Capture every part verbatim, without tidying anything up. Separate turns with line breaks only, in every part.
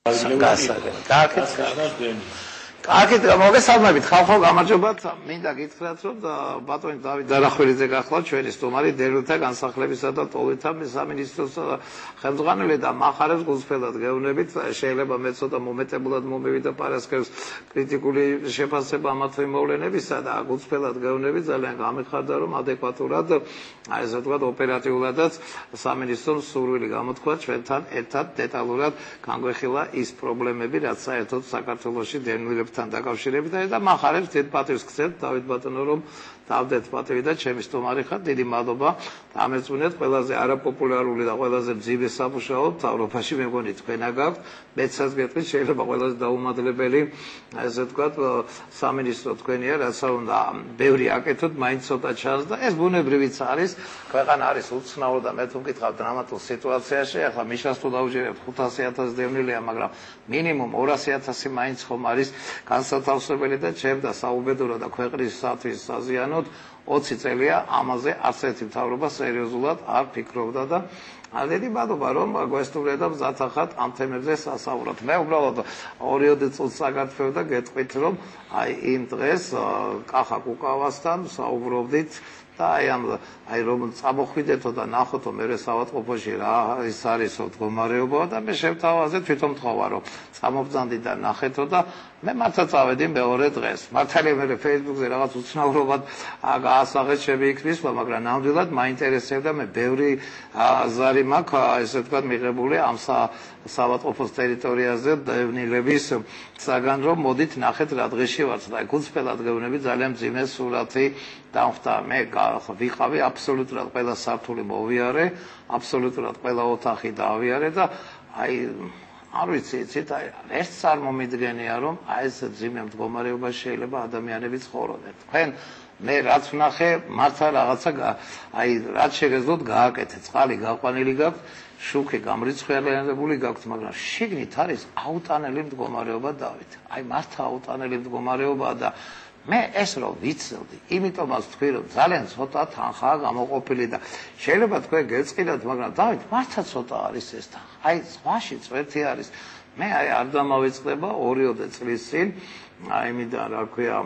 კარგით, მოგესალმებით, ხალხო, გამარჯობათ. მინდა გითხრათ, რომ ბატონი დავით დარახველიძე გახლავთ ჩვენი სტუმარი დევნილთა განსახლებისა და ტოლთა სამინისტროს ხელმძღვანელი და მახარებს გულწრფელად გეუბნებით. შეიძლება მე ცოტა მომეტებულად მომივიდა პარასკევს კრიტიკული შეფასება ამ მოვლენებისა და გულწრფელად გეუბნებით. ძალიან გამიხარდა, რომ ადეკვატურად, ესე ვთქვათ, ოპერატიულადაც სამინისტრომ სურვილი გამოთქვა ჩვენთან ერთად დეტალურად განგვეხილა ის პრობლემები, რაც საერთოდ საქართველოში დევნილებს დაკავშირებით და მახარებს დიდ პატივს გცემთ დავით ბატონო რომ დავდეთ პატივი და ჩემი სტუმარი ხარ დიდი მადლობა ამერწმუნეთ ყველაზე არაპოპულარული და ყველაზე მძიმე სამუშაო ევროპაში მე მგონი თქვენა გაქვთ მეცაც გეტყვით შეიძლება ყველაზე დაუმადლებელი ასე ვთქვათ სამინისტრო თქვენია რაც უნდა ბევრი აკეთოთ მაინც ცოტა ჩანს და ეს ბუნებრივიც არის ქვეყანა არის უცნაური და მე თუ მკითხავ დრამატულ სიტუაციაში ახლა მიშას თუ დავუჯერებთ ხუთასი ათასი დევნილია მაგრამ მინიმუმ ორასი ათასი მაინც ხომ არის განსათავსებელი და ჩემ და საუბედურო და ქვეყნისათვის საზიანოდ ოცი წელია ამაზე არც ერთი მთავრობა სერიოზულად არ ფიქრობდა და დიდი მადლობა რომ გვესტუმრეთ და მზადახად ამ თემებზე სასაუბროთ. მე უბრალოდ ორიოდე წუთს საგათხოვ და გეტყვით რომ აი იმ დღეს კახა კუკავასთან საუბრობდით და აი ამ აი რომ წამოხვიდეთო და ნახოთო მე საავადმყოფოში რა ის არის მდგომარეობა და მე შევთავაზე თვითონ მთხოვა რომ წამობძანდი და ნახეთო და მე მართლა წავედი მეორე დღეს. მართალია მე Facebook-ზე რაღაც უცნაურობად გაასაღეთ ჩემი იქნისვა, მაგრამ ნამდვილად მაინტერესებდა მე ბევრი ზარი მაქვს, ესე ვთქვათ, მიღებული ამ საავადმყოფოს ტერიტორიაზე დევნილების საგან რომ მოდით ნახეთ რა დღეში ვართ და გულწრფელად გეუბნები ძალიან მძიმე სურათი დამხვდა. მე ვიყავი აბსოლუტურად ყველა სართული მოვიარე, აბსოლუტურად ყველა ოთახი დავიარე და აი არ ვიცი, იცით, აი ერთს არ მომიდგენია რომ აი ეს ძიმე მდგომარეობაში შეიძლება ადამიანები ცხოვრობენ. თქვენ მე რაც ვნახე, მართლა რაღაცა აი რაც შეგეძლოთ გააკეთეთ. წყალი გაყვანილი გაქვთ, შუქი გამრიცხველებული გაქვთ, მაგრამ შიგნით არის აუტანელი მდგომარეობა დავით. აი მართლა აუტანელი მდგომარეობაა და მე ეს რომ ვიცოდი, იმიტომაც თქვი რომ ძალიან ცოტა თანხაა გამოყოფილი და შეიძლება თქვენ გეწყინათ, მაგრამ დავით მართლა ცოტა არის ეს თანხა. აი ზღვაში წვეთი არის. მე აი არ დამავიწყდება ორიოდე წლის წინ, აი იმიდან რა ქვია,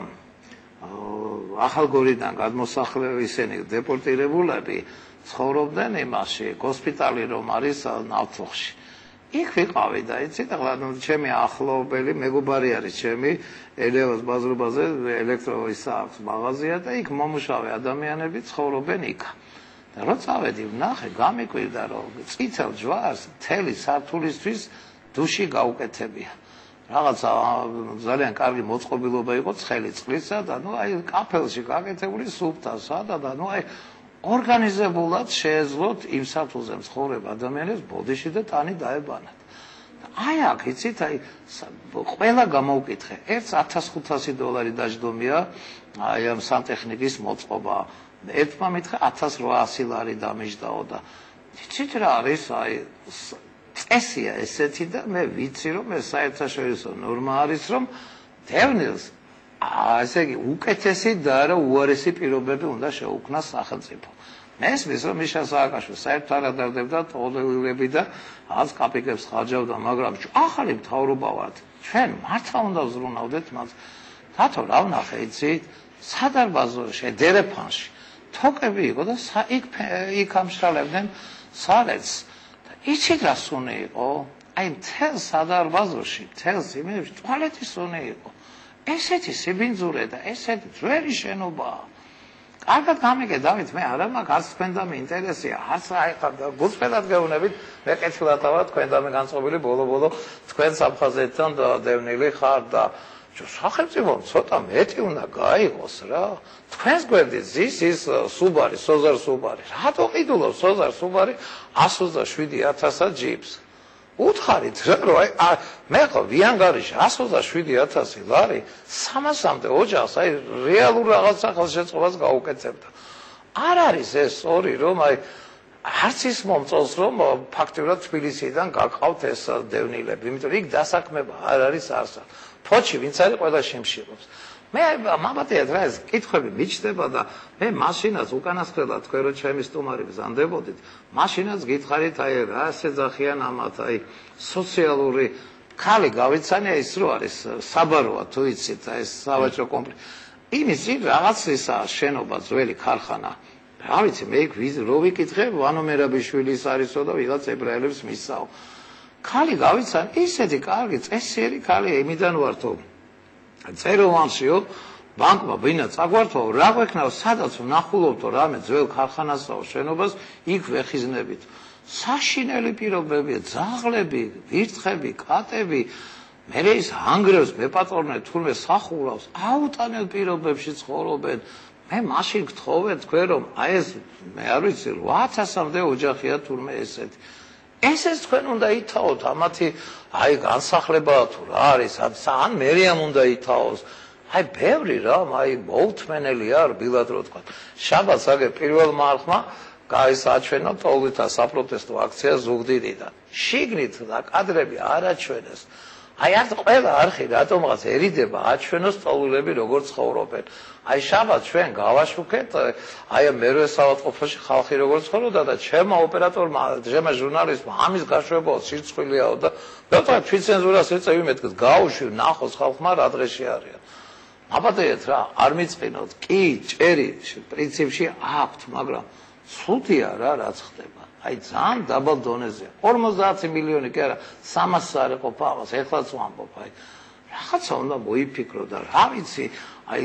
ახალგორიდან გადმოსახლები ისინი დეპორტირებულები ცხოვრობდნენ იმაში, ჰოსპიტალი რომ არის ნავთლუხში. იქ ვიყავი და იცით, ახლა ჩემი ახლობელი მეგობარი არის ჩემი ელევას ბაზრობაზე ელექტრო ისა აქვს მაღაზია და იქ მომუშავე ადამიანები ცხოვრობენ იქ. და რო წავედი ვნახე, გამიკვირდა რომ წითელ ჯვარს მთელი სართულისთვის დუში გაუკეთებია. რაღაცა ძალიან კარგი მოწყობილობა იყო ცხელი წყლისა და ნუ აი კაფელში გაკეთებული სუფთა სადა და ნუ აი ორგანიზებულად შეეძლოთ იმ სართულზე მცხოვრებ ადამიანებს ბოდიში და ტანი დაებანათ. აი აქ იცით, აი ყველა გამოვკითხე, ერთს ათას ხუთასი დოლარი დაждდომია აი ამ სანტექნიკის მოწყობა. ერთმა მითხრა ათას რვაასი ლარი დამიждდაო და იცით რა არის აი წესია ესეთი და მე ვიცი რომ ეს საერთაშორისო ნორმა არის რომ დევნილს ასე იგი უკეთესი და არა უარესი პირობები უნდა შეუქმნას სახელმწიფო. მე ესმის რომ მიშა სააკაშვილი საერთოდ არ ადარდებდა ტოლერები და ას კაპიკებს ხარჯავდა, მაგრამ ახალი მთავრობა ვართ. ჩვენ მართლა უნდა ვზრუნავდეთ მას. რატო რა ვნახე იცით? სადარბაზოში, დერეფანში თოკები იყო და იქ იქ ამშრალებდნენ სარეთს. და იცით რა სუნი იყო? აი მთელ სადარბაზოში, მთელ იმებში ტუალეტი სუნი იყო. ესეთი სიბინძურე და ესეთი ძველი შენობაა. კარგად გამიგე დავით, მე არა მაქვს არც თქვენ და მე ინტერესია, არც აი ხარ გულწრფელად გეუბნებით, მე კეთილათა ვარ თქვენ და მე განწყობილი ბოლო-ბოლო თქვენ საფხაზეთთან დევნილი ხარ და სახელმწიფომ ცოტა მეტი უნდა გაიღოს რა. თქვენს გვერდით ზის ის სუბარი, სოზარ სუბარი. რატო ყიდულობს სოზარ სუბარი ასი ოცდაშვიდი ათასა ჯიპს? უთხარით რა რომ აი მე ხო ვიანგარიში ასი ოცდაშვიდი ათასი ლარი სამასამდე ოჯახს აი რეალურ რაღაც სახელშეწყობას გაუკეთებდა. არ არის ეს სწორი რომ აი არც ის მომწონს რომ ფაქტიურად თბილისიდან გაკავთ ეს დევნილები, იმიტომ რომ იქ დასაქმება არ არის არსა. ფოჩი ვინც არის ყველა შემშიღობს. მე მამათიად რა ეს კითხვები მიჩნდება და მე მაშინაც უკანასკნელად თქვენ რო ჩემი სტუმარი გზანდებოდით, მაშინაც გითხარით აი რა შეძახიან ამათ აი სოციალური ხალი გავიცანია ის რო არის საბაროა თუ იცით ეს სავაჭრო კომპლექსი იმის წინ რაღაც ისაა შენობა ძველი ქარხანა რა ვიცი მე იქ რო ვიკითხე ვანო მერაბიშვილის არისო და ვიღაც ებრაელებს მისაო ხალი გავიცან ისეთი კარგი წესიერი ხალი იმიდან ვართო წეროვანშიო ბანკმა ბინა წაგვართო რა გვექნაო სადაც ვნახულობთო რამე ძველ ქარხანასაო შენობას იქ ვეხიზნებით საშინელი პირობებია ძაღლები ვირთხები კატები მე ის ანგრევს მეპატრონე თურმე სახურავს აუტანელ პირობებში ცხოვრობენ მე მაშინ გთხოვე თქვენ რომ აი ეს მე არ ვიცი რვა ათასამდე ოჯახია თურმე ესეთი ესეც თქვენ უნდა ითაოთ ამათი აი განსახლებაა თუ რა არის ან მერიამ უნდა ითაოს აი ბევრი რა აი მოუთმენელი არ ბილად რო თქვა შაბათს აგე პირველმა არხმა გაისაჩვენა ტოლვითა საპროტესტო აქცია ზუგდიდიდან შიგნით და კადრები არ აჩვენეს აი არც ყველა არხი რატომღაც ერიდება აჩვენოს ტოლულები როგორ ცხოვრობენ აი შაბათ ჩვენ გავაშუქეთ აი მერვე საავადმყოფოში ხალხი როგორ ცხოვრობდა და ჩემმა ოპერატორმა ჩემმა ჟურნალისტმა ამის გაშვებაო სირცხვილიაო და მე თვითცენზურას ეწევი მეთქს გაუშვი ნახოს ხალხმა რა დღეში არიან აბადეთ რა არ მიწყინოთ კი ჭერი პრინციპში აქვთ მაგრამ ცუდია რა რაც ხდება აი ძალიან დაბალ დონეზეა ორმოცდაათი მილიონი კი არა სამასი არ ეყოფა ამას ეხლაც ვამბობ აი რაღაცა უნდა მოიფიქრო და რა ვიცი აი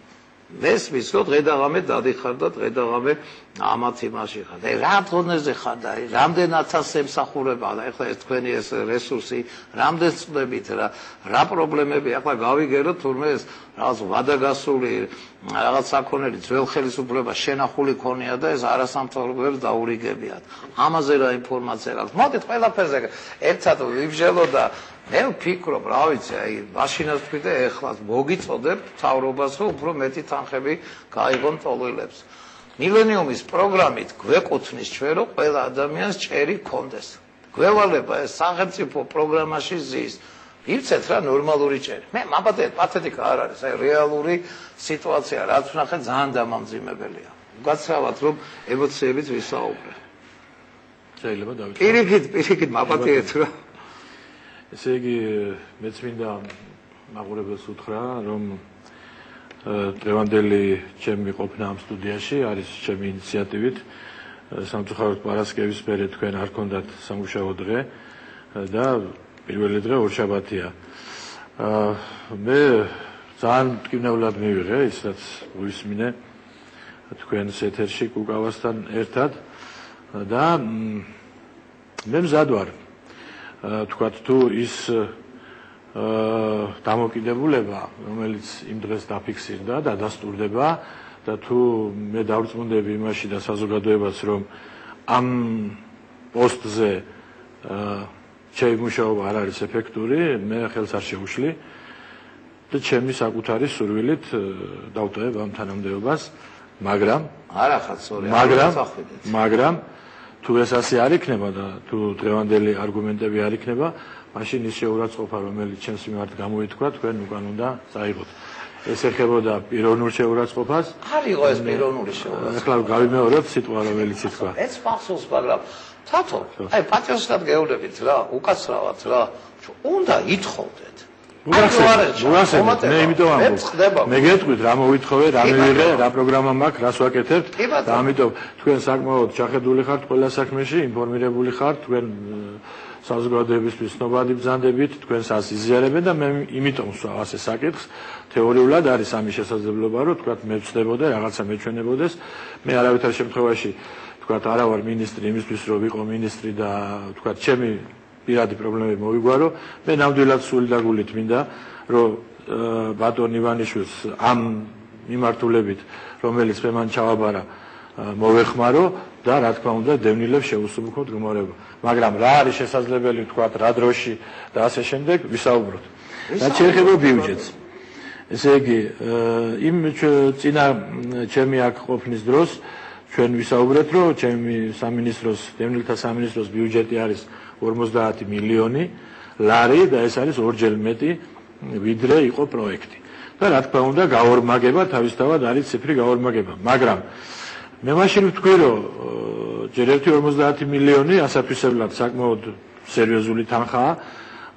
მესმის რომ დღე და ღამე დადიხარ და დღე და ღამე ამათ იმაში ხარ აი რა დონეზე ხარ და აი რამდენ ათასს ემსახურება და ეხლა ეს თქვენი ეს რესურსი რამდენ წდებით რა რა პრობლემები ახლა გავიგერო თურმე ეს რაღაც ვადაგასული რაღაც საქონელი ძველ ხელისუფლებას შენახული ქონია და ეს არასამთავრობოებს დაურიგებიათ ამაზე რა ინფორმაცია გაქვს მოდით ყველაფერზე ერთად ვიბჟელო და მე ვფიქრობ რა ვიცი აი მაშინაც თქვი და ეხლა მოგიწოდებ მთავრობას რომ უფრო მეტი თანხები გაიღონ ტოლვილებს მილენიუმის პროგრამით გვეკუთვნის ჩვენ რომ ყველა ადამიანს ჭერი გქონდეს გველალება ეს სახელმწიფო პროგრამაში ზის იცით რა ნორმალური ჭერი მე მაბადეთ პათეტიკა არ არის აი რეალური სიტუაცია რაც ვნახე ძალიან დამამძიმებელია გაცრავად რომ ემოციებით ვისაუბრე
შეიძლება დავიწყო
პირიქით პირიქით მაბადეთ რა
ესე იგი მეც მინდა მაყურებელს უთხრა რომ დღევანდელი ჩემი ყოფნა ამ სტუდიაში არის ჩემი ინიციატივით სამწუხაროდ პარასკევის მერე თქვენ არ გქონდათ სამუშაო დღე და პირველი დღე ორშაბათია მე ძალიან მტკივნეულად მივიღე ის რაც ვისმინე თქვენს ეთერში კუკავასთან ერთად და მე მზად ვარ თქვათ თუ ის დამოკიდებულება რომელიც იმ დღეს დაფიქსირდა და დასტურდება და თუ მე დავრწმუნდები იმაში და საზოგადოებას რომ ამ პოსტზე ჩემი მუშაობა არ არის ეფექტური მე ხელს არ შევუშლი და ჩემი საკუთარი სურვილით დავტოვებ ამ თანამდებობას მაგრამ
არა ხარ სწორი
მაგრამ მაგრამ თუ ეს ასე არ იქნება და თუ დღევანდელი არგუმენტები არ იქნება მაშინ ის შეურაცხყოფა რომელიც ჩემს მიმართ გამოითქვა თქვენ უკან უნდა წაიღოთ ეს ეხებოდა პიროვნულ შეურაცხყოფას
არ იყო ეს პიროვნული შეურაცხყოფა
ახლა გავიმეორებ სიტყვა რომელიც ითქვა
ეს პასუხს მაგრამ თათო აი პატრიოტად გეუბნებით რა უკაცრავად რა უნდა ითხოვდეთ
მოგახსენეთ მე იმიტომ ამბობ მე გეტყვით რა მოვითხოვე რა მივიღე რა პროგრამა მაქვს რას ვაკეთებთ და ამიტომ თქვენ საკმაოდ ჩახედული ხართ ყველა საქმეში ინფორმირებული ხართ თქვენ საზოგადოებისთვის ცნობადი ბრძანდებით თქვენს ას იზიარებენ და მე იმიტომ ვსვავ ასე საკითხს თეორიულად არის ამის შესაძლებლობა რომ თქვათ მე ვწდებოდე რაღაცა მეჩვენებოდეს მე არავითარ შემთხვევაში თქვათ არა ვარ მინისტრი იმისთვის რომ ვიყო მინისტრი და თქვათ ჩემი პირადი პრობლემები მოვიგვარო მე ნამდვილად სული და გულით მინდა რომ ბატონ ივანიშვილს ამ მიმართულებით რომელიც მე მან ჩავაბარა მოვეხმარო და რა თქმა უნდა დევნილებს შეუსუბუქოთ გმორება მაგრამ რა არის შესაძლებელი თქვათ რა დროში და ასე შემდეგ ვისაუბროთ რაც შეეხება ბიუჯეტს ესე იგი იმ წინა ჩემი აქ ყოფნის დროს ჩვენ ვისაუბრეთ რომ ჩემი სამინისტროს დევნილთა სამინისტროს ბიუჯეტი არის ორმოცდაათი მილიონი ლარი და ეს არის ორჯერ მეტი ვიდრე იყო პროექტი და რა თქმა უნდა გაორმაგება თავისთავად არის ციფრი გაორმაგება მაგრამ მე მაშინ ვთქვი რომ ჯერ ერთი ორმოცდაათი მილიონი ასაფისებლად საკმაოდ სერიოზული თანხაა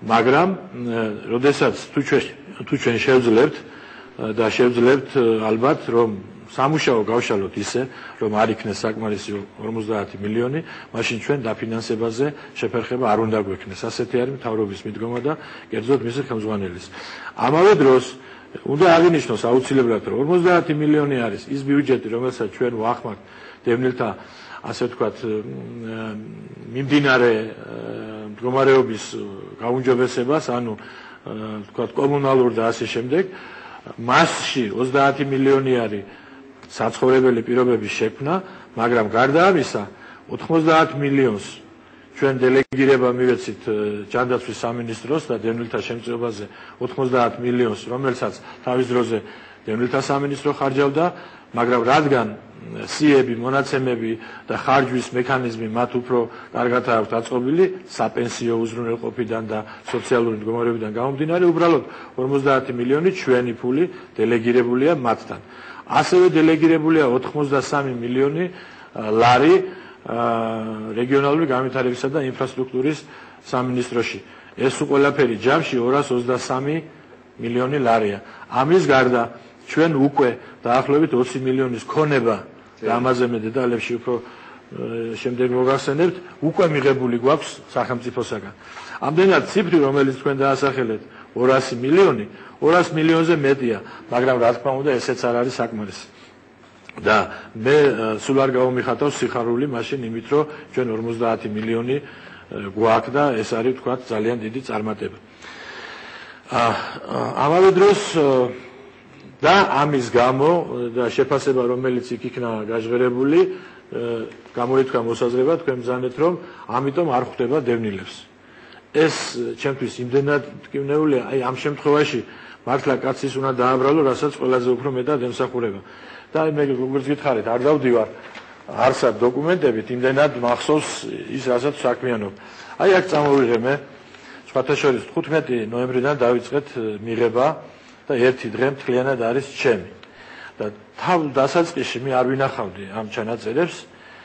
მაგრამ როდესაც თუ ჩვენ თუ ჩვენ შევძლებთ და შევძლებთ ალბათ რომ სამუშაო გავშალოთ ისე რომ არ იქნეს საკმარისი ორმოცდაათი მილიონი, მაშინ ჩვენ დაფინანსებაზე შეფერხება არ უნდა გვექნეს. ასეთი არის მთავრობის მიდგომა და კერძოდ მისი ხელმძღვანელის. ამავე დროს უნდა აღინიშნოს აუცილებლად რომ ორმოცდაათი მილიონი არის ის ბიუჯეტი, რომელსაც ჩვენ ვახმართ დევნილთა ასე ვთქვათ მიმდინარე მდგომარეობის გაუმჯობესებას, ანუ ვთქვათ კომუნალურ და ასე შემდეგ. მასში ოცდაათი მილიონი არის საცხოვრებელი პირობების შექმნა, მაგრამ გარდა ამისა ოთხმოცდაათ მილიონს ჩვენ დელეგირება მივეცით ჯანდაცვის სამინისტროს და დევნილთა შემწეობაზე ოთხმოცდაათ მილიონს, რომელსაც თავის დროზე დევნილთა სამინისტრო ხარჯავდა, მაგრამ რადგან სიები, მონაცემები და ხარჯვის მექანიზმი მათ უფრო კარგად აქვს დაწყობილი საპენსიო უზრუნველყოფიდან და სოციალური მდგომარეობიდან გამომდინარე, უბრალოდ ორმოცდაათი მილიონი ჩვენი ფული დელეგირებულია მათთან. ასევე დელეგირებულია ოთხმოცდასამი მილიონი ლარი რეგიონალური განვითარებისა და ინფრასტრუქტურის სამინისტროში. ეს ყველაფერი ჯამში ორას ოცდასამი მილიონი ლარია. ამის გარდა ჩვენ უკვე დაახლოებით ოცი მილიონის ქონება და ამაზე მე დეტალებში უფრო შემდეგ მოგახსენებთ, უკვე მიღებული გვაქვს სახელმწიფოსაგან. ამდენად ციფრი, რომელიც თქვენ დაასახელეთ, ორასი მილიონი, ორას მილიონზე მეტია, მაგრამ რა თქმა უნდა ესეც არ არის საკმარისი. და მე სულ არ გავამიხატავს სიხარული მაშინ იმით, რომ ჩვენ ორმოცდაათი მილიონი გვაქვს და ეს არის თქვათ ძალიან დიდი წარმატება. ამავე დროს და ამის გამო და შეფასება რომელიც იქ იქნა გაჟღერებული, გამოიწვა მოსაზრება თქვენ ბრძანეთ რომ ამიტომ არ ხვდება დევნილებს. ეს ჩემთვის იმდენად მტკივნეულია, აი ამ შემთხვევაში მართლა კაცის უნდა დააბრალო, რასაც ყველაზე უფრო მეტად ემსახურება. და აი მე როგორც გითხარით, არ დავდივარ არსად დოკუმენტებით, იმდენად მახსოვს ის, რასაც საქმიანობ. აი აქ წამოვიღე მე, სხვათა შორის თხუთმეტი ნოემბრიდან დავიწყეთ მიღება და ერთი დღე მთლიანად არის ჩემი. და თავ დასაწყისში მე არ ვინახავდი ამ ჩანაწერებს.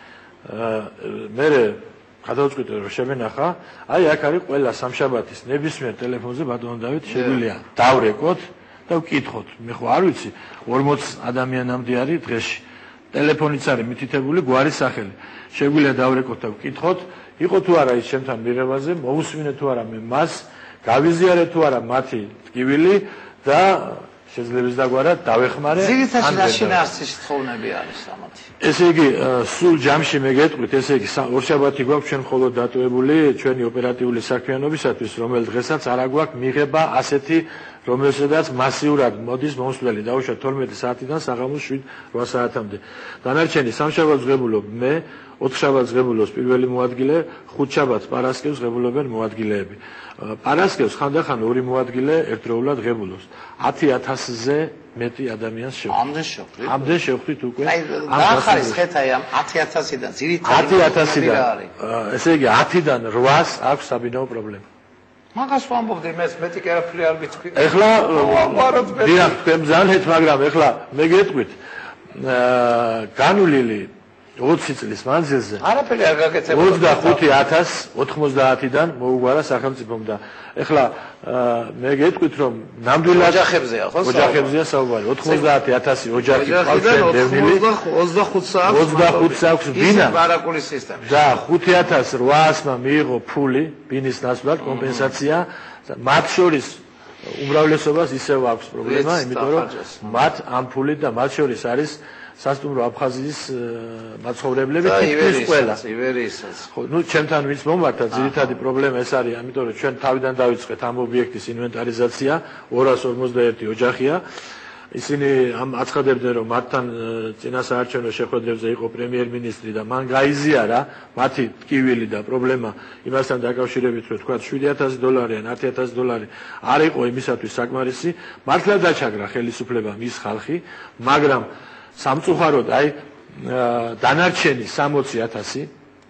მე გადავწყვიტე რომ შემენახა, აი აქ არის ყველა სამშაბათის ნებისმიერ ტელეფონზე ბატონო დავით შეგვიძლია დავრეკოთ და ვკითხოთ. მე ხო არ ვიცი, ორმოც ადამიანამდე არის დღეში. ტელეფონიც არის მითითებული გვარის სახელი. შეგვიძლია დავრეკოთ და ვკითხოთ, იყო თუ არა ის ჩემთან მიღებაზე, მოусმინე თუ არა მე მას, გავიზიარე თუ არა მათი ტკივილი და შეძლებს დაგვარად დავეხმარე.
ძირითადად ნაშინაარსის თხოვნები არის ამათი.
ესე იგი, სულ ჯამში მე გეტყვით, ესე იგი, ორშაბათი გვაქვს ჩვენ მხოლოდ დატოვებული ჩვენი ოპერატიული საქმიანობისათვის, რომელ დღესაც არ აგვაქვს მიღება ასეთი, რომელსაც მასიურად მოდის მომსვლელი დაუშვათ თორმეტი საათიდან საღამოს შვიდ რვა საათამდე. დანარჩენი სამშაბათს ღებულობ მე, ოთხშაბათს ღებულობს პირველი მოადგილე, ხუთშაბათს პარასკევს ღებულობენ მოადგილეები. პარასკევს ხანდახან ორი მოადგილე ერთდროულად ღებულობს. ათი ათასზე მეტი ადამიანს შევხვდით.
ამდენ შევხვდით?
ამდენ შევხვდით უკვე.
აი, დაახარეს ხეთაი ამ ათი ათასიდან, ძირითადად
ათი ათასიდან. ესე იგი, ათიდან რვას აქვს საბინაო პრობლემა.
მაგას ვამბობდი მე მეტი კი არაფერი არ ვიცი.
ეხლა დიახ, თქვენ ბრძანეთ, მაგრამ ეხლა მე გეტყვით განვლილი ოცი წლის მანძილზე
არაფერი არ გაკეთებულა.
ოცდახუთი ათასი ოცდაათიდან მოუგვარა სახელმწიფომ და ეხლა მე გეტყვით რომ ნამდვილად
ოჯახებზეა ხო?
ოჯახებზეა საუბარი. ოცდაათი ათასი ოჯახი ყავს დევნილი.
ოცდახუთს აქვს.
ოცდახუთს აქვს ბინა.
ბარაკული სისტემაში.
და ხუთი ათას რვაასმა მიიღო ფული ბინის ნაცვლად კომპენსაცია. მათ შორის უმრავლესობას ისევ აქვს პრობლემა, იმიტომ რომ მათ ამ ფულით და მათ შორის არის სასტუმრო აფხაზიის მაცხოვრებლები თითქმის ყველა.
ივერიასაც.
ხო, ნუ ჩემთან ვინც მომართა, ძირითადი პრობლემა ეს არის, ამიტომ რომ ჩვენ თავიდან დავიწყეთ ამ ობიექტის ინვენტარიზაცია, ორას ორმოცდაერთი ოჯახია. ისინი ამ აცხადებდნენ, რომ მათთან წინა საარჩევნო შეხვედრებზე იყო პრემიერ-მინისტრი და მან გაიზიარა მათი ტკივილი და პრობლემა იმასთან დაკავშირებით, რომ თქვა შვიდი ათასი დოლარი ან ათი ათასი დოლარი არ იყო იმისათვის საკმარისი, მართლა დაჩაგრა ხელისუფლება მის ხალხი, მაგრამ სამწუხაროდ აი დანარჩენი სამოცი ათასი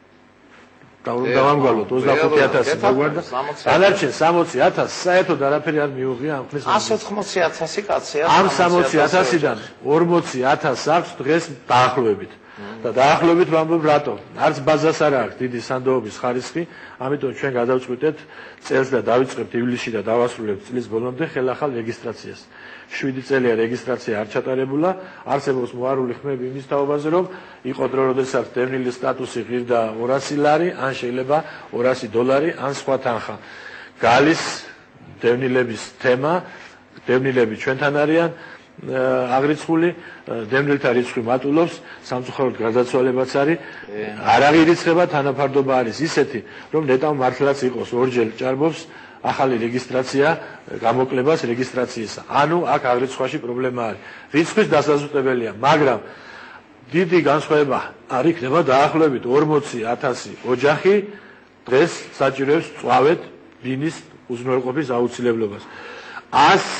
დავამგვალოთ ოცდახუთი ათასი მოგვარდა დანარჩენ სამოცი ათასი საერთოდ არაფერი არ მიუღია ამ ხნის
ასი ოცდახუთი ათასი კაცია
ამ სამოცი ათასიდან ორმოცი ათასი აქვს დღეს დაახლოებით და დაახლოებით ვამბობ რატო? არც ბაზას არ აქვს დიდი სანდოობის ხარისხი, ამიტომ ჩვენ გადავწყვიტეთ წელს და დავიწყებთ ივლისში და დავასრულებთ წლის ბოლომდე ხელახალ რეგისტრაციას. შვიდი წელია რეგისტრაცია არ ჩატარებულა, არსებობს მოარული ხმები იმის თაობაზე, რომ იყო დრო, როდესაც დევნილი სტატუსი ღირდა ორასი ლარი, ან შეიძლება ორასი დოლარი, ან სხვა თანხა. გალის დევნილების თემა, დევნილები ჩვენთან არიან აღრიცხული, დევნილთა რიცხვი მატულობს, სამწუხაროდ გარდაცვალებაც არის, არ აღირიცხება, თანაფარდობა არის ისეთი, რომ ნეტავ მართლაც იყოს ორჯერ ჭარბობს ახალი რეგისტრაცია გამოკლებას რეგისტრაციისა. ანუ აქ აღრიცხვაში პრობლემა არის. რიცხვის დასაზუსტებელია, მაგრამ დიდი განსხვავება არ იქნება დაახლოებით ორმოცი ათასი ოჯახი დღეს საჭიროებს წვავეთ ბინის უზრუნველყოფის აუცილებლობას. ას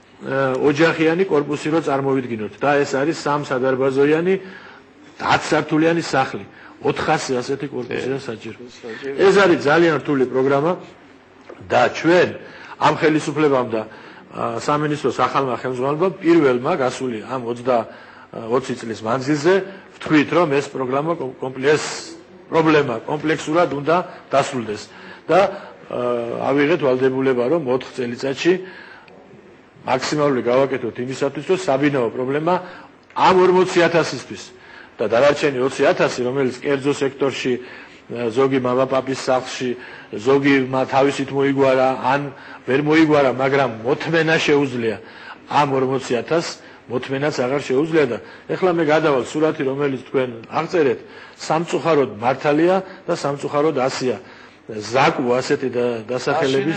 ოჯახიანი კორპუსი რო წარმოვიდგინოთ და ეს არის სამ სადარბაზოიანი ათსართულიანი სახლი. ოთხასი ასეთი კორპუსია საჭირო. ეს არის ძალიან რთული პროგრამა და ჩვენ ამ ხელისუფლებამ და სამინისტროს ახალმა ხელმძღვანელობამ პირველმა გასული ამ ოცი წლის მანძილზე ვთქვით, რომ ეს პროგრამა კომპლექს პრობლემა კომპლექსურად უნდა დასრულდეს და ავიღეთ ვალდებულება, რომ ოთხ წელიწადში მაქსიმალური გავაკეთოთ იმისათვის, რომ საბინაო პრობლემა ამ ორმოცი ათასისთვის და დანარჩენი ოცი ათასი, რომელიც კერძო სექტორში, ზოგი მამაპაპის სახლში, ზოგი თავისით მოიგვარა, ან ვერ მოიგვარა, მაგრამ მოთმენა შეუძლია. ამ ორმოცი ათასს მოთმენაც აღარ შეუძლია და ეხლა მე გადავალ სურათი, რომელიც თქვენ აღწერეთ, სამწუხაროდ მართალია და სამწუხაროდ ასია. ზაკუ ასეთი დასახელების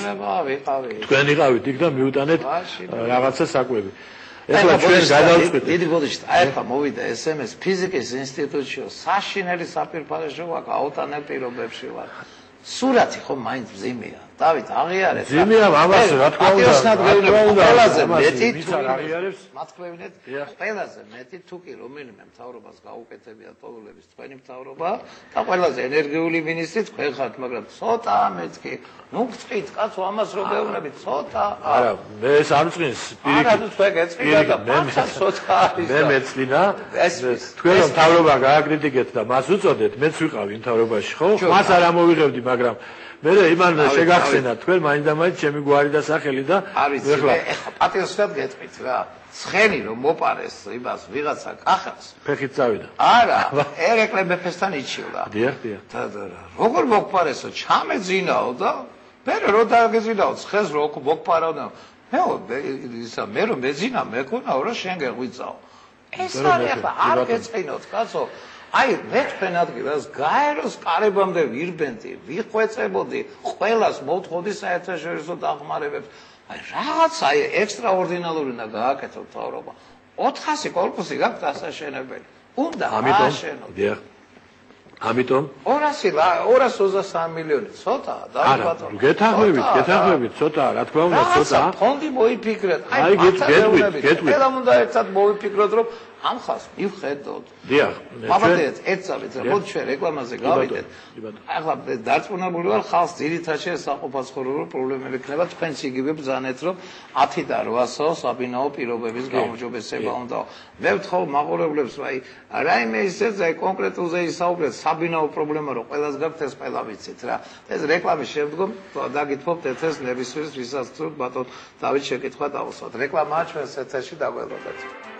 თქვენ იყავით იქ და მიუტანეთ რაღაცა საკვები. ეხლა ჩვენ გადავწყვიტეთ.
დიდი ბოდიშით, აი ახლა მოვიდა ეს ემ ეს ფიზიკის ინსტიტუტში, საშინელი საფირფარეშო ვაკ აუტანელ პირობებში ვარ. სურათი ხო მაინც მძიმეა. დავით აღიარეთ.
მძიმეა, ამას რა თქმა უნდა.
ყველაზე მეტი თუ აღიარებს, მათქვევინეთ, ყველაზე მეტი თუ კი რომელიმე მთავრობას გაუკეთებია ტოლულების თქვენი მთავრობა და ყველაზე ენერგიული მინისტრი თქვენ ხართ, მაგრამ ცოტა ამეც კი ნუ გწყით კაცო ამას რო გეუბნებით ცოტა.
არა, მე ეს არ მწყინს.
არა, თუ თქვენ გეწყინათ და მართლა ცოტა არის.
მე მეწყინა. თქვენ რომ მთავრობა გააკრიტიკეთ და მას უწოდეთ, მეც ვიყავი მთავრობაში, ხო? მას არ ამოვიღებდი, მაგრამ მე იმან შეგახსენა თქვენ მაინც და მაინც ჩემი გვარი და სახელი და
ეხლა ეხლა პატიოსად გეტყვით რა ცხენი რომ მოპარეს იმას ვიღაცა კახას
ფეხით წავიდა
არა ერეკლე მეფესთან იჩივდა
დიახ დიახ
და როგორ მოგპარესო ჩამეძინაო და მე რო დაგეზინაო ცხენს რო მოგპარავ მე ისა მე რომ მეძინა მეკონაო რომ შენ გეღვიწაო ეს არის ახლა არ გეწყინოთ კაცო აი მე თქვენ ადგილას გაეროს კარებამდე ვირბენდი, ვიხვეწებოდი, ყველას მოვთხოვდი საერთაშორისო დახმარებებს. აი რაღაც აი ექსტრაორდინალური უნდა გააკეთო მთავრობა. ოთხასი კორპუსი გაქვთ ასაშენებელი. უნდა ააშენოთ.
დიახ. ამიტომ
ორასი ორასი ოცდასამი მილიონი ცოტაა დავიბატო.
არა, გეთანხმებით, გეთანხმებით, ცოტაა, რა თქმა უნდა, ცოტაა.
ფონდი მოიფიქრეთ.
აი გეტყვით, გეტყვით.
ყველა უნდა ერთად მოიფიქროთ, რომ ამ ხალხს მივხედოთ.
დიახ.
მოვიდეთ ერთ წამით, რომ ჩვენ რეკლამაზე გავიდეთ. ახლა დარწმუნებული ვარ, ხალხს ძირითადად საყოფაცხოვრებო პრობლემები ექნება, თქვენც იგივე ბრძანეთ, რომ ათიდან რვასაო საბინაო პირობების გაუმჯობესება უნდა. მე ვთხოვ მაყურებლებს, აი, რაიმე ისეც აი კონკრეტულზე ისაუბრეთ, საბინაო პრობლემა რო ყველას გაქვთ, ეს ყველა ვიცით რა. ეს რეკლამის შემდგომ დაგითხოვთ ეთერს ნებისმიერ ვისაც ბატონ დავით შეკითხვა დავუსვათ. რეკლამაა ჩვენს ეთერში დაგველოდეთ.